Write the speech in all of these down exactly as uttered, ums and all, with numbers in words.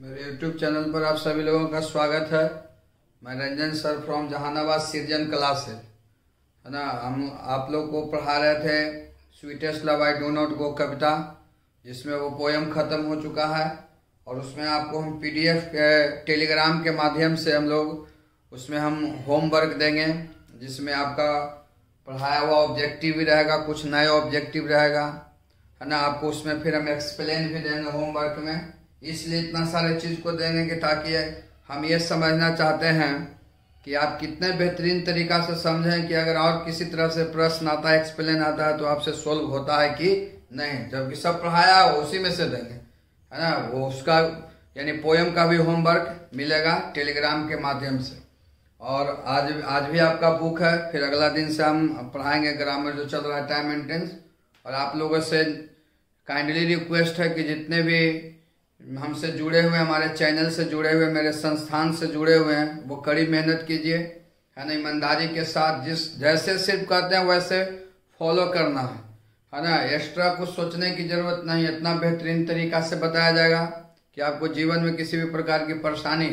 मेरे YouTube channel पर आप सभी लोगों का स्वागत है। मैं रंजन सर फ्रॉम जहानाबाद सृजन क्लास है है ना। हम आप लोग को पढ़ा रहे थे sweetest love I do not go कविता, जिसमें वो पोयम ख़त्म हो चुका है और उसमें आपको हम पीडीएफ टेलीग्राम के माध्यम से हम लोग उसमें हम होमवर्क देंगे, जिसमें आपका पढ़ाया हुआ ऑब्जेक्टिव भी रहेगा, कुछ नए ऑब्जेक्टिव रहेगा है ना। आपको उसमें फिर हम एक्सप्लेन भी देंगे होमवर्क में। इसलिए इतना सारे चीज़ को देंगे कि ताकि हम ये समझना चाहते हैं कि आप कितने बेहतरीन तरीका से समझें कि अगर और किसी तरह से प्रश्न आता है, एक्सप्लेन आता है तो आपसे सोल्व होता है कि नहीं। जबकि सब पढ़ाया हो उसी में से देंगे है ना। वो उसका यानी पोयम का भी होमवर्क मिलेगा टेलीग्राम के माध्यम से। और आज आज भी आपका बुक है, फिर अगला दिन से हम पढ़ाएंगे ग्रामर जो चल रहा है, टाइम एंड टेंस। और आप लोगों से काइंडली रिक्वेस्ट है कि जितने भी हमसे जुड़े हुए, हमारे चैनल से जुड़े हुए, मेरे संस्थान से जुड़े हुए हैं, वो कड़ी मेहनत कीजिए है ना, ईमानदारी के साथ। जिस जैसे सिर्फ कहते हैं वैसे फॉलो करना है है ना। एक्स्ट्रा कुछ सोचने की जरूरत नहीं, इतना बेहतरीन तरीका से बताया जाएगा कि आपको जीवन में किसी भी प्रकार की परेशानी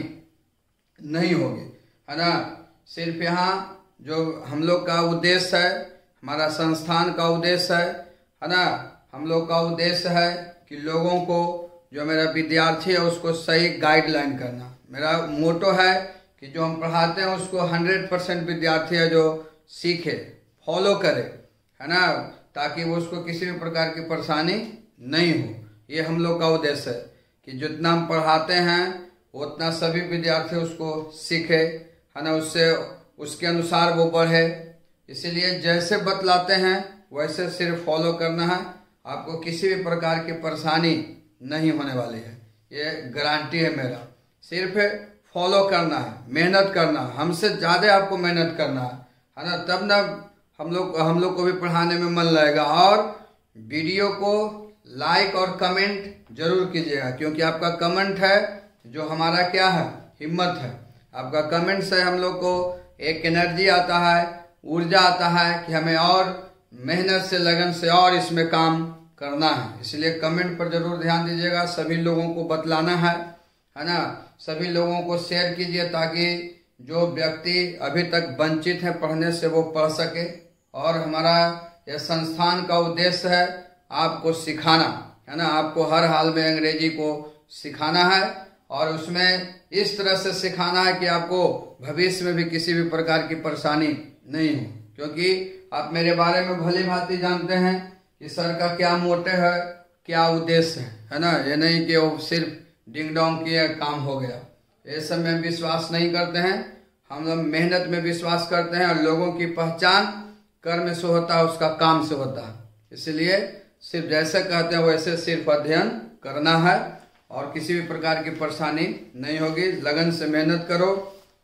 नहीं होगी है ना। सिर्फ यहाँ जो हम लोग का उद्देश्य है, हमारा संस्थान का उद्देश्य है है ना, हम लोग का उद्देश्य है कि लोगों को, जो मेरा विद्यार्थी है उसको सही गाइडलाइन करना। मेरा मोटो है कि जो हम पढ़ाते हैं उसको हंड्रेड परसेंट विद्यार्थी है जो सीखे, फॉलो करे है ना, ताकि वो उसको किसी भी प्रकार की परेशानी नहीं हो। ये हम लोग का उद्देश्य है कि जितना हम पढ़ाते हैं उतना सभी विद्यार्थी उसको सीखे है ना, उससे उसके अनुसार वो बढ़े। इसीलिए जैसे बतलाते हैं वैसे सिर्फ फॉलो करना है, आपको किसी भी प्रकार की परेशानी नहीं होने वाली है, ये गारंटी है मेरा। सिर्फ फॉलो करना है, मेहनत करना है, हमसे ज़्यादा आपको मेहनत करना है है ना, तब ना हम लोग हम लोग को भी पढ़ाने में मन लगेगा। और वीडियो को लाइक और कमेंट जरूर कीजिएगा, क्योंकि आपका कमेंट है जो हमारा क्या है, हिम्मत है। आपका कमेंट से हम लोग को एक एनर्जी आता है, ऊर्जा आता है कि हमें और मेहनत से, लगन से और इसमें काम करना है। इसलिए कमेंट पर जरूर ध्यान दीजिएगा, सभी लोगों को बतलाना है है ना, सभी लोगों को शेयर कीजिए ताकि जो व्यक्ति अभी तक वंचित है पढ़ने से वो पढ़ सके। और हमारा यह संस्थान का उद्देश्य है आपको सिखाना है ना, आपको हर हाल में अंग्रेजी को सिखाना है और उसमें इस तरह से सिखाना है कि आपको भविष्य में भी किसी भी प्रकार की परेशानी नहीं हो। क्योंकि आप मेरे बारे में भली भांति जानते हैं कि सर का क्या मोटिव है, क्या उद्देश्य है है ना। ये नहीं कि वो सिर्फ डिंग डोंग किया काम हो गया, ये सब में विश्वास नहीं करते हैं। हम लोग मेहनत में विश्वास करते हैं और लोगों की पहचान कर्म से होता है, उसका काम से होता है। इसलिए सिर्फ जैसे कहते हैं वैसे सिर्फ अध्ययन करना है और किसी भी प्रकार की परेशानी नहीं होगी। लगन से मेहनत करो,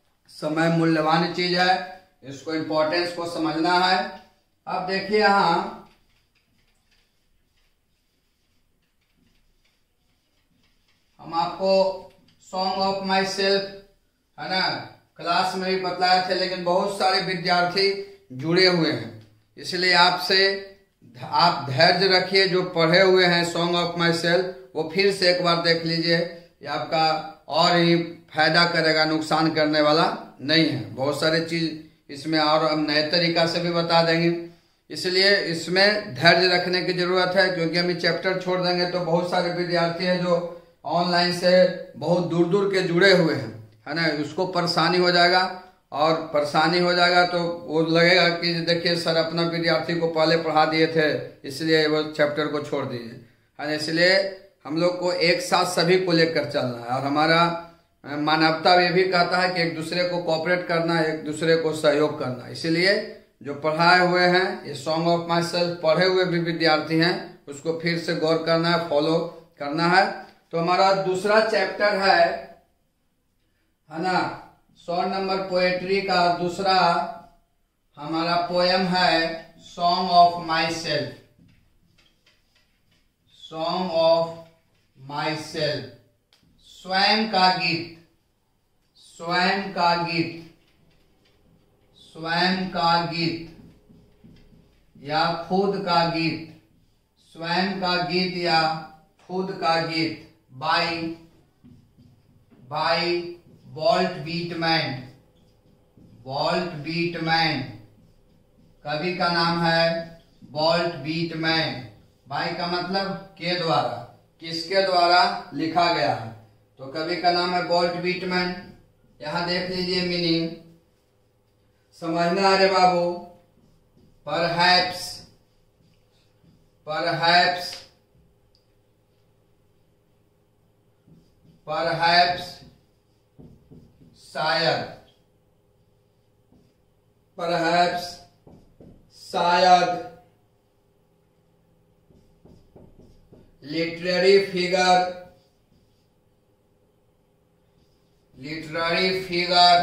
समय मूल्यवान चीज है, इसको इम्पोर्टेंस को समझना है। अब देखिए यहाँ हम आपको सॉन्ग ऑफ माई सेल्फ है ना क्लास में भी बतलाए थे, लेकिन बहुत सारे विद्यार्थी जुड़े हुए हैं। इसलिए आपसे आप धैर्य रखिए, जो पढ़े हुए हैं सॉन्ग ऑफ माई सेल्फ वो फिर से एक बार देख लीजिए, ये आपका और ही फायदा करेगा, नुकसान करने वाला नहीं है। बहुत सारे चीज इसमें और हम नए तरीका से भी बता देंगे, इसलिए इसमें धैर्य रखने की जरूरत है। क्योंकि हम ये चैप्टर छोड़ देंगे तो बहुत सारे विद्यार्थी हैं जो ऑनलाइन से बहुत दूर दूर के जुड़े हुए हैं है ना, उसको परेशानी हो जाएगा। और परेशानी हो जाएगा तो वो लगेगा कि देखिए सर अपना विद्यार्थी को पहले पढ़ा दिए थे, इसलिए वो चैप्टर को छोड़ दिए है ना। इसलिए हम लोग को एक साथ सभी को लेकर चलना है। और हमारा मानवता ये भी कहता है कि एक दूसरे को कोऑपरेट करना, एक दूसरे को सहयोग करना। इसीलिए जो पढ़ाए हुए हैं, ये सॉन्ग ऑफ माई सेल्फ पढ़े हुए भी विद्यार्थी हैं, उसको फिर से गौर करना है, फॉलो करना है। तो हमारा दूसरा चैप्टर है है ना, सौ नंबर पोएट्री का दूसरा हमारा पोयम है song of myself. Song of myself, स्वयं का गीत, स्वयं का गीत, स्वयं का गीत या खुद का गीत, स्वयं का गीत या खुद का गीत by by Walt Whitman. Walt Whitman कवि का नाम है वॉल्ट व्हिटमैन। बाय का मतलब के द्वारा, किसके द्वारा लिखा गया है, तो कवि का नाम है वॉल्ट व्हिटमैन। यहां देख लीजिए मीनिंग, समझना अरे बाबू। परहैप्स, परहैप्स, परहैप्स शायद, परहैप्स शायद, लिटरेरी फिगर, लिटरेरी फिगर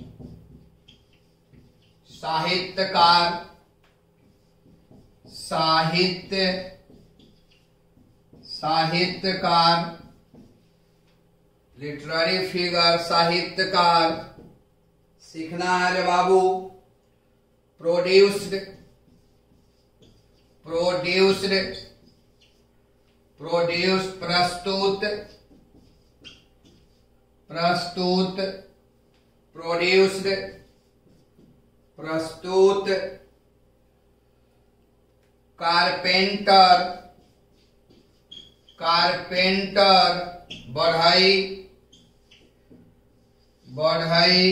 साहित्यकार, साहित्य, साहित्यकार, लिटरेरी फिगर साहित्यकार। सीखना है रे बाबू। प्रोड्यूस्ड, प्रोड्यूस्ड, प्रोड्यूस प्रस्तुत, प्रस्तुत, प्रोड्यूस्ड प्रस्तुत। कारपेंटर, कारपेंटर बढ़ई, बढ़ई,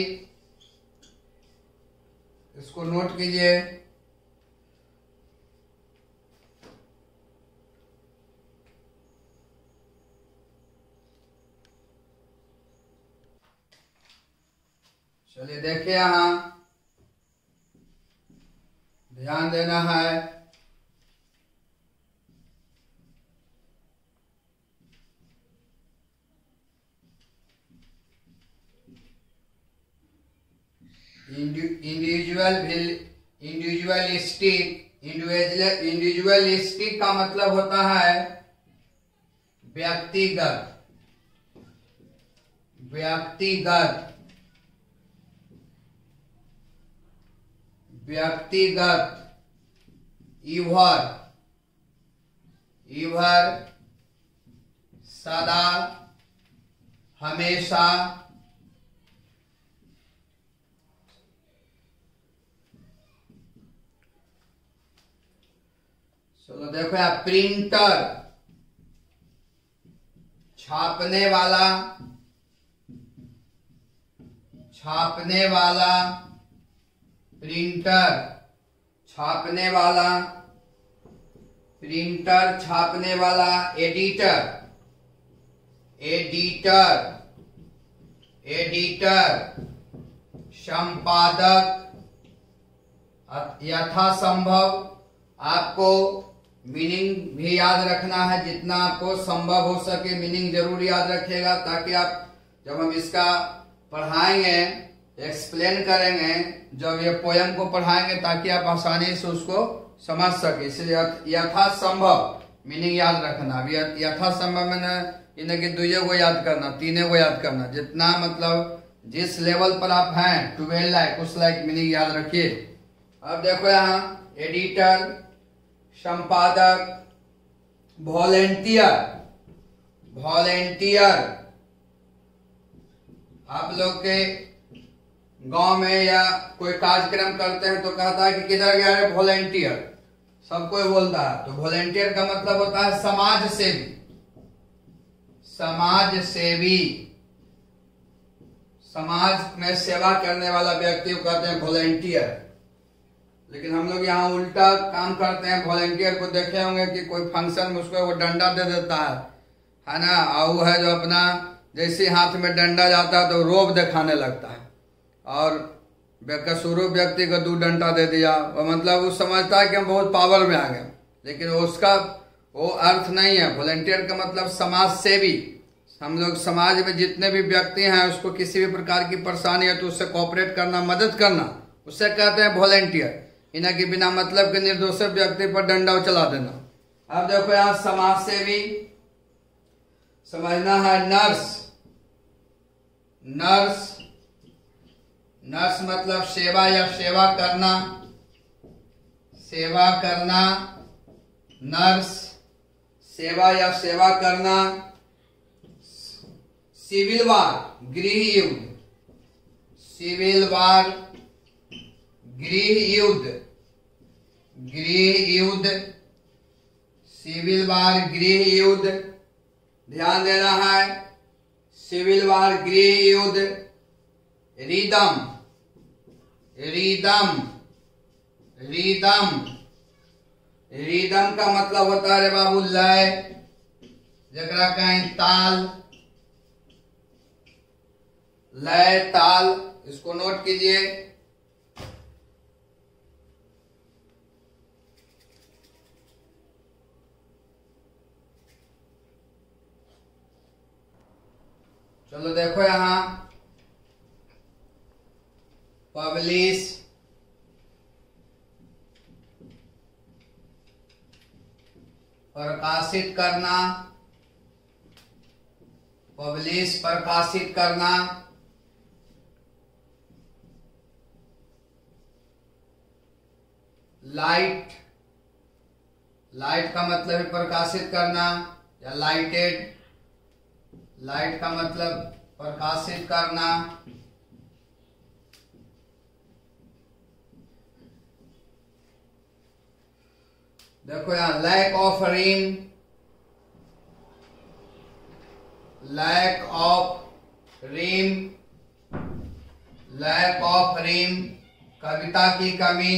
इसको नोट कीजिए। चलिए देखिए, यहां ध्यान देना है। इंडिविजुअल, इंडिविजुअलिस्टिक, इंडिविजुअलिस्टिक का मतलब होता है व्यक्तिगत, व्यक्तिगत, व्यक्तिगत। इवर, इवर सदा, हमेशा, चलो देखो यार, प्रिंटर छापने वाला, छापने वाला, प्रिंटर छापने वाला, प्रिंटर छापने वाला। एडिटर, एडिटर, एडिटर संपादक। यथासंभव आपको मीनिंग भी याद रखना है, जितना आपको संभव हो सके मीनिंग जरूर याद रखिएगा, ताकि आप जब हम इसका पढ़ाएंगे, एक्सप्लेन करेंगे, जब ये पोयम को पढ़ाएंगे, ताकि आप आसानी से उसको समझ सके। इसलिए यथासंभव मीनिंग याद रखना। अभी यथासंभव मैंने इन्हें कि दुइये को याद करना, तीने को याद करना, जितना मतलब जिस लेवल पर आप हैं, ट्वेल्व लाइक उस लाइक मीनिंग याद रखिए। अब देखो यहाँ एडिटर, संपादक, वॉलेंटियर, वॉलेंटियर। आप लोग के गांव में या कोई कार्यक्रम करते हैं तो कहता है कि किधर गया है वॉलेंटियर, सब कोई बोलता है। तो वॉलेंटियर का मतलब होता है समाज सेवी, समाज सेवी, समाज में सेवा करने वाला व्यक्ति को कहते हैं वॉलेंटियर। लेकिन हम लोग यहाँ उल्टा काम करते हैं। वॉलेंटियर को देखे होंगे कि कोई फंक्शन में उसको वो डंडा दे देता है, है ना, और वो है जो अपना जैसे हाथ में डंडा जाता है तो रोब दिखाने लगता है, और बेकसूर व्यक्ति को दो डंडा दे दिया, वो मतलब वो समझता है कि हम बहुत पावर में आ गए, लेकिन उसका वो अर्थ नहीं है। वॉलेंटियर का मतलब समाज सेवी। हम लोग समाज में जितने भी व्यक्ति हैं, उसको किसी भी प्रकार की परेशानी है तो उससे कोऑपरेट करना, मदद करना, उससे कहते हैं वॉलेंटियर। इन्हें कि बिना मतलब के निर्दोष व्यक्ति पर डंडा चला देना। अब देखो यहाँ समाज सेवी समझना है। नर्स, नर्स, नर्स मतलब सेवा या सेवा करना, सेवा करना, नर्स सेवा या सेवा करना। सिविल वार गृह युद्ध, सिविल वार गृह युद्ध, गृह युद्ध, सिविल वार गृह युद्ध, ध्यान देना है। सिविल वार गृह युद्ध, रिदम, रिदम, रिदम, रिदम का मतलब होता है बाबू लय, जकरा कहें ताल, लय ताल, इसको नोट कीजिए। चलो देखो यहां पब्लिश, प्रकाशित करना, पब्लिश प्रकाशित करना, लाइट, लाइट का मतलब है प्रकाशित करना या लाइटेड, लाइट का मतलब प्रकाशित करना, देखो यहां lack of rhyme, lack of rhyme, lack of rhyme, कविता की कमी,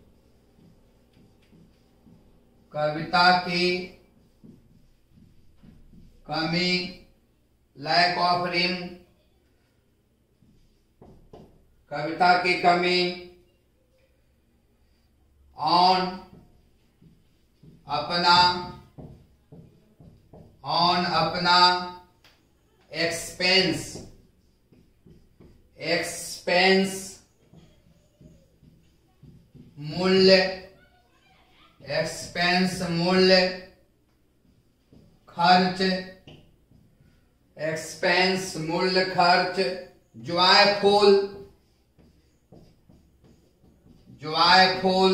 कविता की कमी, लैक ऑफ रिम, कविता की कमी, ऑन अपना, ऑन अपना, एक्सपेंस, एक्सपेंस मूल्य, एक्सपेंस मूल्य, खर्च, एक्सपेंस मूल्य खर्च, जॉयफुल, जॉयफुल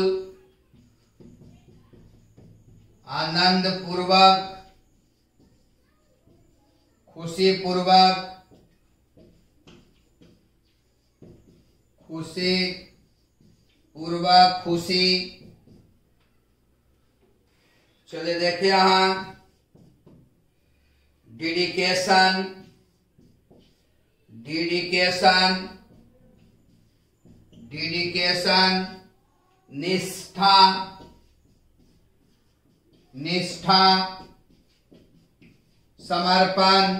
आनंद पूर्वक, खुशी पूर्वक, खुशी पूर्वक, खुशी। चलिए देखिए यहां डेडिकेशन, डेडिकेशन, डेडिकेशन, निष्ठा, निष्ठा, समर्पण,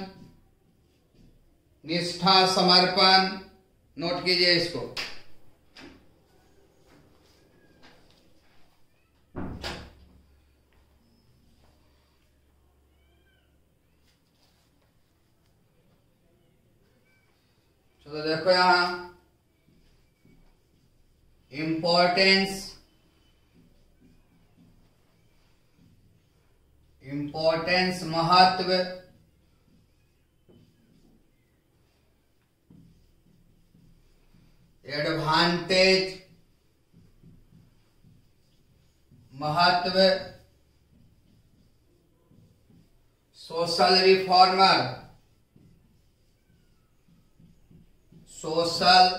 निष्ठा समर्पण, नोट कीजिए इसको। चलो देखो यहां इंपॉर्टेंस, इंपॉर्टेंस महत्व, एडवांटेज महत्व, सोशल रिफॉर्मर, सोशल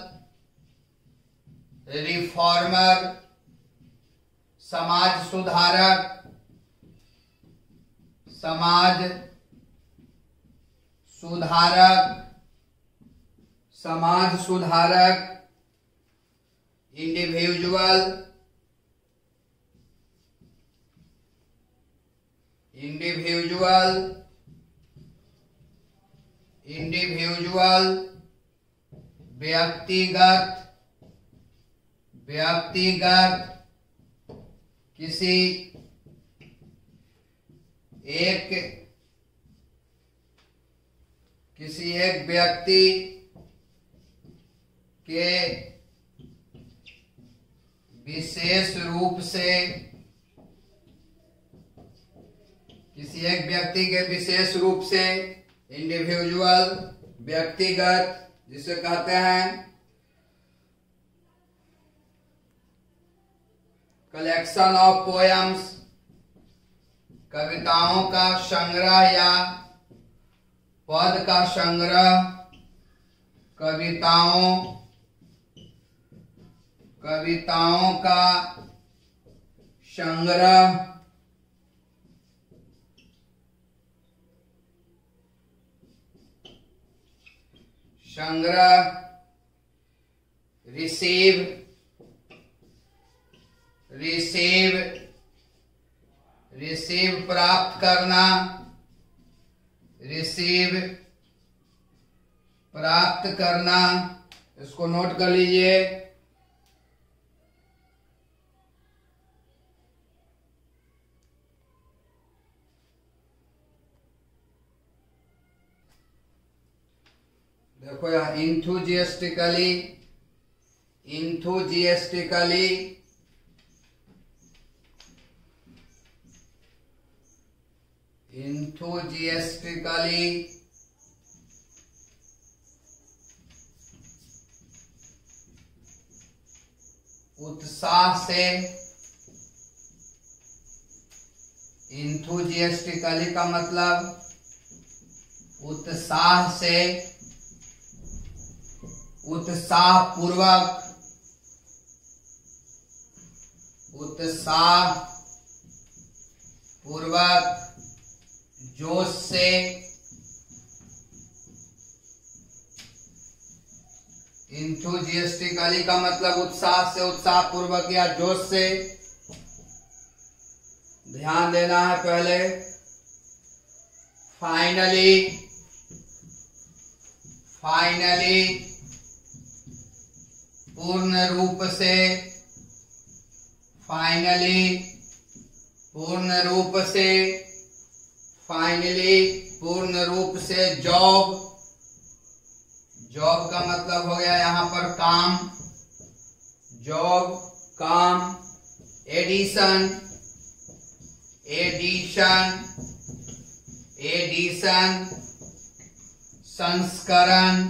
रिफॉर्मर, समाज सुधारक, समाज सुधारक, समाज सुधारक, इंडिविजुअल, इंडिविजुअल, इंडिविजुअल, व्यक्तिगत, व्यक्तिगत, किसी एक, किसी एक व्यक्ति के विशेष रूप से, किसी एक व्यक्ति के विशेष रूप से, इंडिविजुअल, व्यक्तिगत, जिसे कहते हैं कलेक्शन ऑफ पोएम्स, कविताओं का संग्रह या पद का संग्रह, कविताओं कविताओं का संग्रह, संग्रह, रिसीव रिसीव रिसीव प्राप्त करना, रिसीव प्राप्त करना, इसको नोट कर लीजिए। देखो यहाँ इंथुजिएस्टिकली इंथुजिएस्टिकली इंथुजिएस्टिकली उत्साह से, इंथुजिएस्टिकली का मतलब उत्साह से, उत्साह पूर्वक, उत्साह पूर्वक, जोश से, इंथुजिएस्टिकली का मतलब उत्साह से, उत्साह पूर्वक या जोश से। ध्यान देना है पहले। फाइनली फाइनली पूर्ण रूप से, फाइनली पूर्ण रूप से, फाइनली पूर्ण रूप से। जॉब, जॉब का मतलब हो गया यहाँ पर काम, जॉब काम। एडिशन एडिशन एडिशन संस्करण,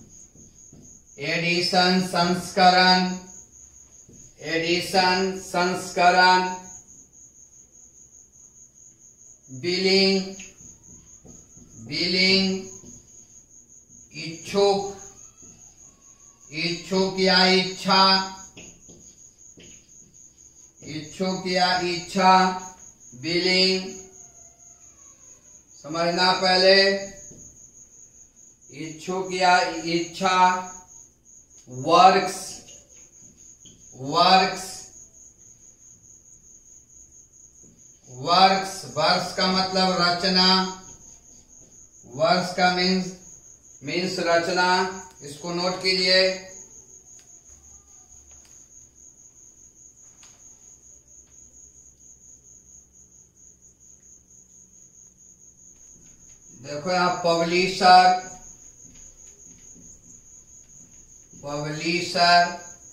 एडिशन संस्करण, एडिशन संस्करण। बिलिंग बिलिंग इच्छुक, इच्छुक या इच्छा, इच्छुक या इच्छा। बिलिंग समझना पहले, इच्छुक या इच्छा। वर्क्स वर्क्स वर्क्स वर्क्स का मतलब रचना, वर्क्स का मीन्स मीन्स रचना। इसको नोट कीजिए। देखो यहाँ पब्लिशर, पब्लिशर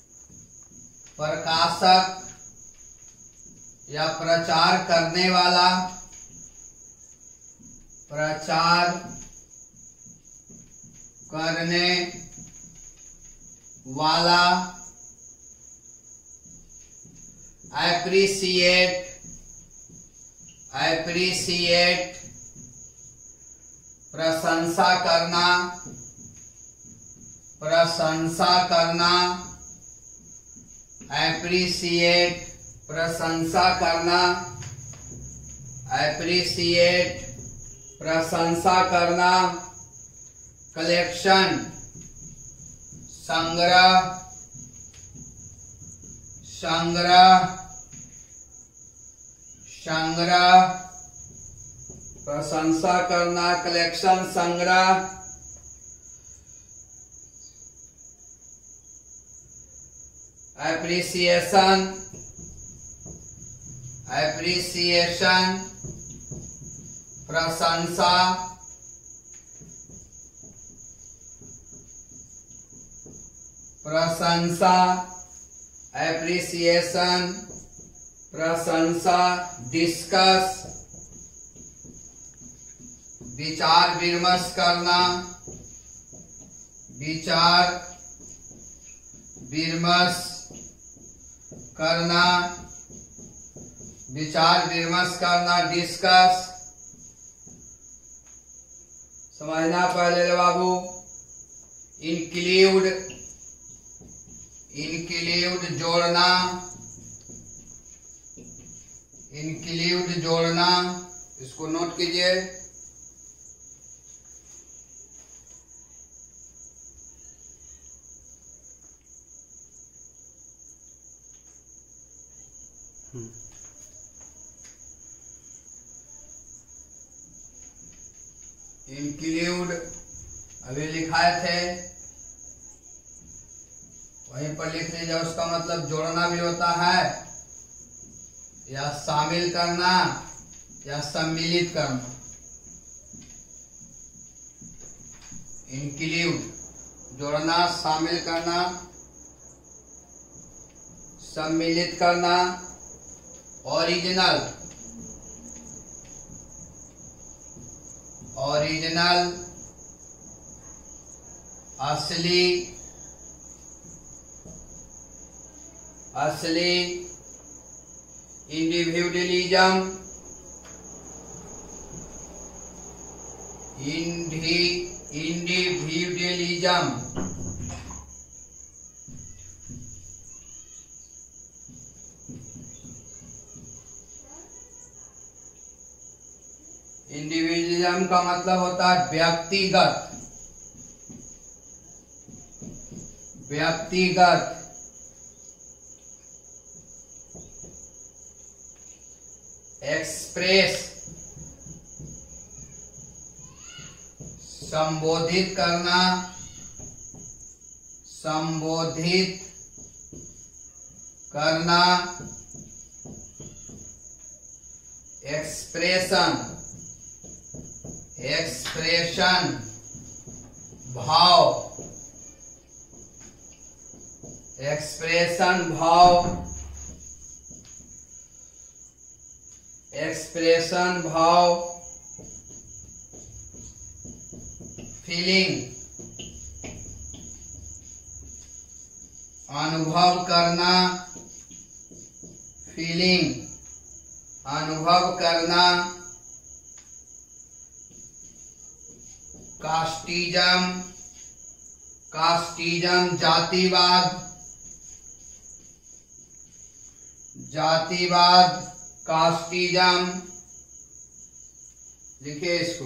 प्रकाशक या प्रचार करने वाला, प्रचार करने वाला। एप्रिसिएट एप्रिसिएट प्रशंसा करना, प्रशंसा करना। एप्रिसिएट प्रशंसा करना, एप्रिसिएट प्रशंसा करना। कलेक्शन संग्रह, संग्रह संग्रह प्रशंसा करना, कलेक्शन संग्रह। एप्रिसिएशन एप्रिसिएशन प्रशंसा, प्रशंसा। एप्रिसिएशन प्रशंसा। डिस्कस विचार विमर्श करना, विचार विमर्श करना, विचार विमर्श करना। डिस्कस समझना पहले रे बाबू। इंक्लूड, इंक्लूड जोड़ना, इंक्लूड जोड़ना, इसको नोट कीजिए। इंक्लूड अभी लिखाए थे, वहीं पर लिख लीजिए। उसका मतलब जोड़ना भी होता है, या शामिल करना, या सम्मिलित करना। इंक्लूड जोड़ना, शामिल करना, सम्मिलित करना। ओरिजिनल, ओरिजिनल असली, असली। इंडिविजुअलिज्म, इंडि इंडिविजुअलिज्म। इंडिविजुअलिज्म का मतलब होता है व्यक्तिगत, व्यक्तिगत। एक्सप्रेस, संबोधित करना, संबोधित करना। एक्सप्रेशन, एक्सप्रेशन भाव, एक्सप्रेशन भाव, एक्सप्रेशन भाव। फीलिंग, अनुभव करना, फीलिंग अनुभव करना। कास्टिज्म, कास्टिज्म जातिवाद, जातिवाद, कास्टिज्म। लिखिए इसको।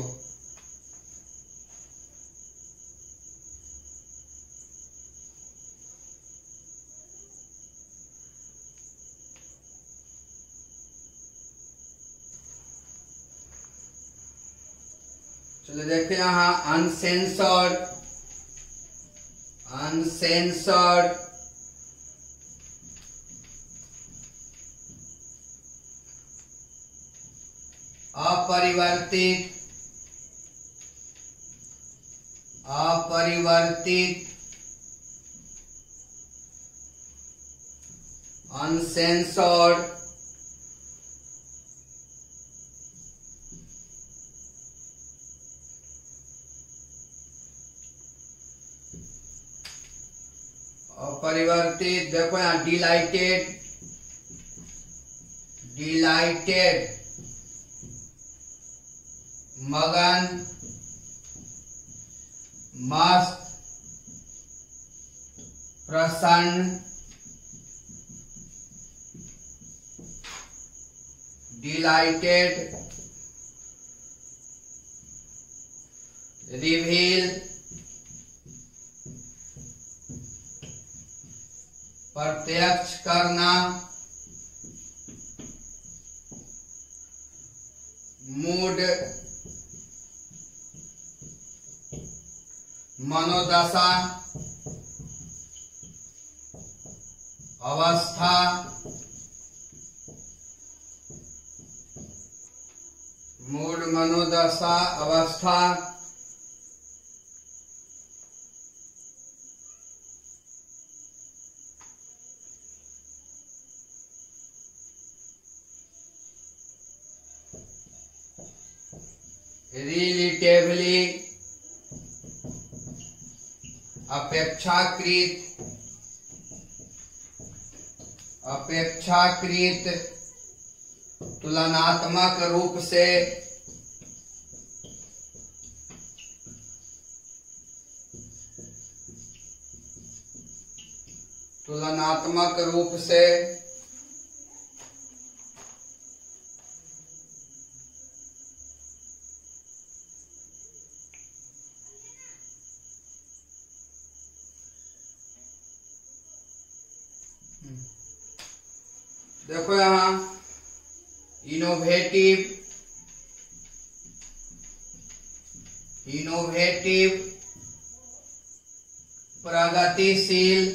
चलो देखते हैं यहाँ अनसेंसर्ड, अनसेंसर्ड अपरिवर्तित, अपरिवर्तित। अनसेंसर्ड अपरिवर्तित। देखो यहाँ डिलाइटेड, डिलाइटेड मगन, मस्त, प्रसन्न। डिलाइटेड, रिवील, प्रत्यक्ष करना। मूड, मनोदशा, अवस्था। मूड, मनोदशा, अवस्था। रिलेटिवली अपेक्षाकृत, अपेक्षाकृत तुलनात्मक रूप से, तुलनात्मक रूप से देखो यहां इनोवेटिव इनोवेटिव प्रगतिशील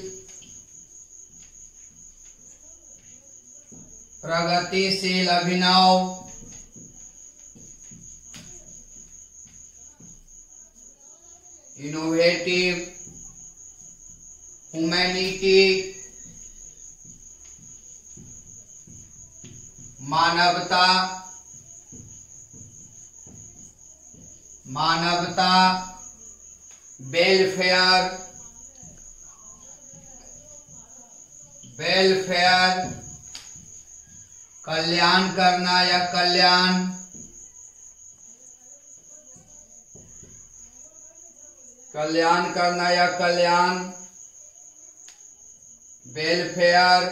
प्रगतिशील अभिनव इनोवेटिव ह्यूमैनिटी मानवता मानवता वेलफेयर वेलफेयर कल्याण करना या कल्याण कल्याण करना या कल्याण वेलफेयर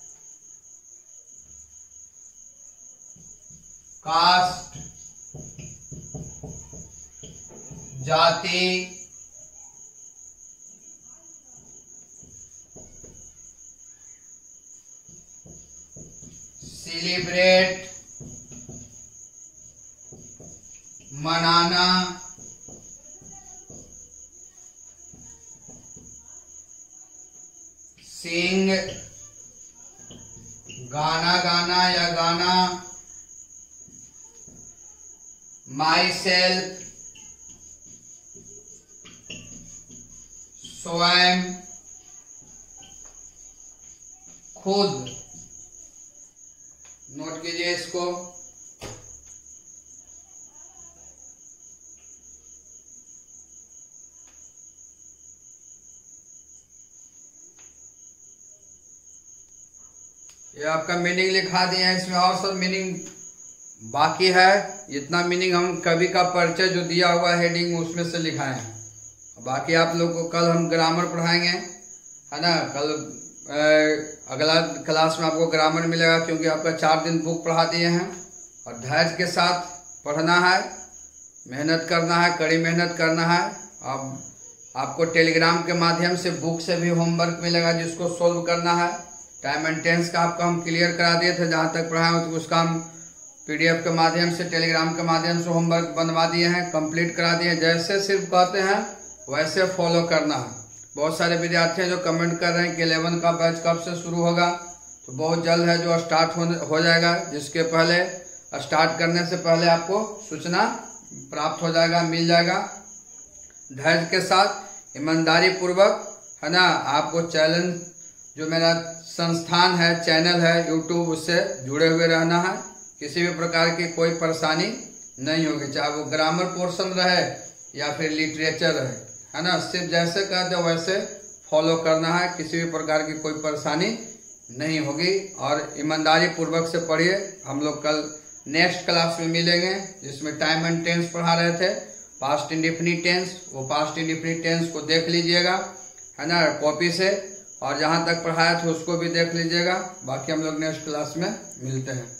कास्ट जाति सेलिब्रेट मनाना सिंग गाना गाना या गाना माई सेल्फ स्वयं खुद नोट कीजिए इसको। ये आपका मीनिंग लिखा दिए हैं, इसमें और सब मीनिंग बाकी है। इतना मीनिंग हम कवि का परिचय जो दिया हुआ हेडिंग उसमें से लिखाए हैं। बाकी आप लोग को कल हम ग्रामर पढ़ाएंगे, है ना। कल ए, अगला क्लास में आपको ग्रामर मिलेगा, क्योंकि आपका चार दिन बुक पढ़ा दिए हैं और धैर्य के साथ पढ़ना है, मेहनत करना है, कड़ी मेहनत करना है। अब आपको टेलीग्राम के माध्यम से बुक से भी होमवर्क मिलेगा जिसको सोल्व करना है। टाइम एंड टेंस का आपको हम क्लियर करा दिए थे, जहाँ तक पढ़ाए तो उसका हम पीडीएफ के माध्यम से टेलीग्राम के माध्यम से होमवर्क बनवा दिए हैं, कंप्लीट करा दिए हैं। जैसे सिर्फ कहते हैं वैसे फॉलो करना है। बहुत सारे विद्यार्थी हैं जो कमेंट कर रहे हैं कि इलेवन का बैच कब से शुरू होगा, तो बहुत जल्द है जो स्टार्ट हो, हो जाएगा। जिसके पहले स्टार्ट करने से पहले आपको सूचना प्राप्त हो जाएगा, मिल जाएगा। धैर्य के साथ ईमानदारी पूर्वक, है ना, आपको चैलेंज जो मेरा संस्थान है, चैनल है यूट्यूब, उससे जुड़े हुए रहना है। किसी भी प्रकार की कोई परेशानी नहीं होगी, चाहे वो ग्रामर पोर्शन रहे या फिर लिटरेचर रहे, है ना। सिर्फ जैसे कहते वैसे फॉलो करना है, किसी भी प्रकार की कोई परेशानी नहीं होगी। और ईमानदारी पूर्वक से पढ़िए। हम लोग कल नेक्स्ट क्लास में मिलेंगे, जिसमें टाइम एंड टेंस पढ़ा रहे थे, पास्ट इंडेफिनिट टेंस। वो पास्ट इंडेफिनिट टेंस को देख लीजिएगा, है ना, कॉपी से, और जहाँ तक पढ़ाया था उसको भी देख लीजिएगा। बाकी हम लोग नेक्स्ट क्लास में मिलते हैं।